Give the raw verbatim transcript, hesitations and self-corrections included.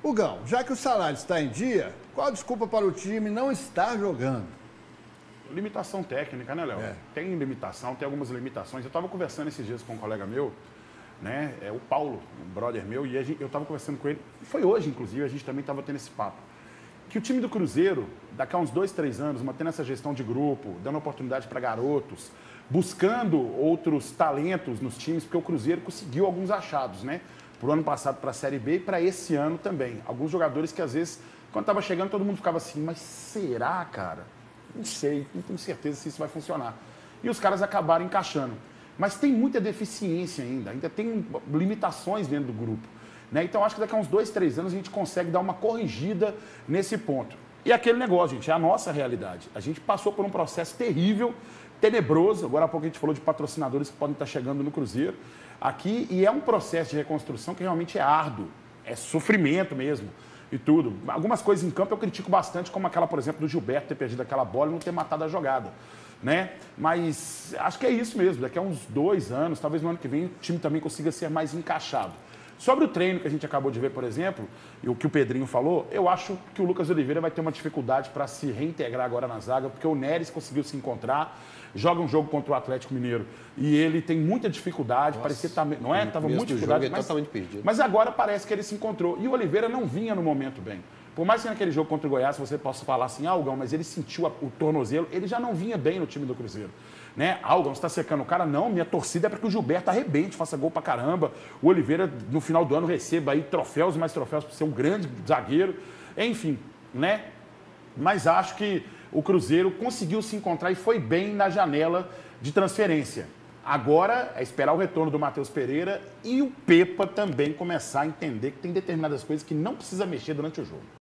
Hugão, já que o salário está em dia, qual a desculpa para o time não estar jogando? Limitação técnica, né, Léo? É. Tem limitação, tem algumas limitações. Eu estava conversando esses dias com um colega meu, né? É o Paulo, um brother meu, e a gente, eu estava conversando com ele, foi hoje, inclusive, a gente também estava tendo esse papo. Que o time do Cruzeiro, daqui a uns dois, três anos, mantendo essa gestão de grupo, dando oportunidade para garotos, buscando outros talentos nos times, porque o Cruzeiro conseguiu alguns achados, né? Pro ano passado para a Série B e para esse ano também. Alguns jogadores que às vezes, quando estava chegando, todo mundo ficava assim, mas será, cara? Não sei, não tenho certeza se isso vai funcionar. E os caras acabaram encaixando. Mas tem muita deficiência ainda, ainda tem limitações dentro do grupo. Né? Então, acho que daqui a uns dois, três anos a gente consegue dar uma corrigida nesse ponto. E aquele negócio, gente, é a nossa realidade. A gente passou por um processo terrível, tenebroso. Agora há pouco a gente falou de patrocinadores que podem estar chegando no Cruzeiro aqui. E é um processo de reconstrução que realmente é árduo. É sofrimento mesmo e tudo. Algumas coisas em campo eu critico bastante, como aquela, por exemplo, do Gilberto ter perdido aquela bola e não ter matado a jogada. Né? Mas acho que é isso mesmo. Daqui a uns dois anos, talvez no ano que vem, o time também consiga ser mais encaixado. Sobre o treino que a gente acabou de ver, por exemplo, e o que o Pedrinho falou, eu acho que o Lucas Oliveira vai ter uma dificuldade para se reintegrar agora na zaga, porque o Neres conseguiu se encontrar, joga um jogo contra o Atlético Mineiro e ele tem muita dificuldade, Nossa, parecia tá, não é? Tava muita dificuldade, jogo é mas, totalmente perdido. mas agora parece que ele se encontrou. E o Oliveira não vinha no momento bem. Por mais que naquele jogo contra o Goiás você possa falar assim, ah, Hugão, mas ele sentiu a, o tornozelo, ele já não vinha bem no time do Cruzeiro. Né? Ah, Hugão, você está secando o cara? Não, minha torcida é para que o Gilberto arrebente, faça gol pra caramba. O Oliveira, no final do ano, receba aí troféus e mais troféus por ser um grande zagueiro. Enfim, né? Mas acho que o Cruzeiro conseguiu se encontrar e foi bem na janela de transferência. Agora é esperar o retorno do Matheus Pereira e o Pepa também começar a entender que tem determinadas coisas que não precisa mexer durante o jogo.